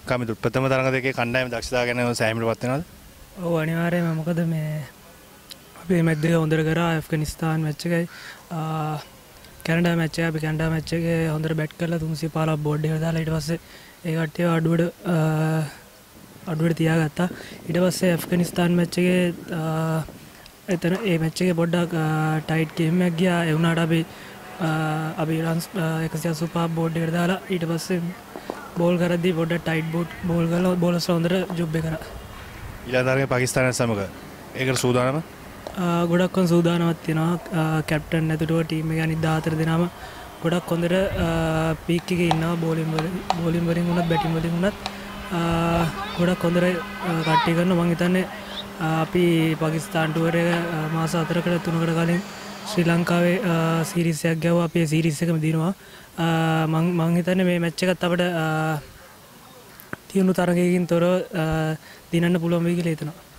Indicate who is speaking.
Speaker 1: කමිතු ප්‍රථම තරඟ දෙකේ කණ්ඩායම දක්ෂතාව ගැන සෑහීමකටපත් වෙනවද?
Speaker 2: ඔව් අනිවාර්යයෙන්ම. මොකද මේ අපි මැච් දෙක හොඳට කරා. ඇෆ්ගනිස්තාන් මැච් එකයි කැනඩා මැච් එක. අපි කැනඩා මැච් එකේ හොඳට බැට් කරලා 315 බෝඩ් එකට දාලා ඊට පස්සේ ඒ කට්ටිය අඩුවට තියාගත්තා. ඊට පස්සේ ඇෆ්ගනිස්තාන් මැච් එකේ එතන ඒ මැච් එකේ පොඩ්ඩක් ටයිට් ගේම් එකක් ගියා. ඒ වුණාට අපි රන්ස් 185 බෝඩ් එකට දාලා ඊට පස්සේ බෝල් කරද්දී පොඩ්ඩක් ටයිට් බෝල් කරලා බෝලර්ස්ලා හොඳට ජොබ් එක කරා.
Speaker 1: ඊළඟ තරඟේ පාකිස්තානය සමග ඒකට සූදානම?
Speaker 2: ගොඩක් හොඳ සූදානමක් තියෙනවා. කැප්ටන් ඇතුළුව ටීම් එක අනිත් 14 දෙනාම ගොඩක් හොඳට පීක් එකේ ඉන්නවා. බෝලින් වලින් වුණත් බැටින් වලින් වුණත් ගොඩක් හොඳට කට්ටිය කරනවා. මම හිතන්නේ අපි පාකිස්තාන් ටුවර් එක මාස 4කට 3කට කලින් ශ්‍රී ලංකාවේ සීරීස් එකක් ගැව්වා. අපි ඒ සීරීස් එකම දිනුවා. මම හිතන්නේ මේ මැච් එකත් අපිට තියුණු තරගයකින් තොරව දිනන්න පුළුවන් වෙයි කියලා හිතනවා.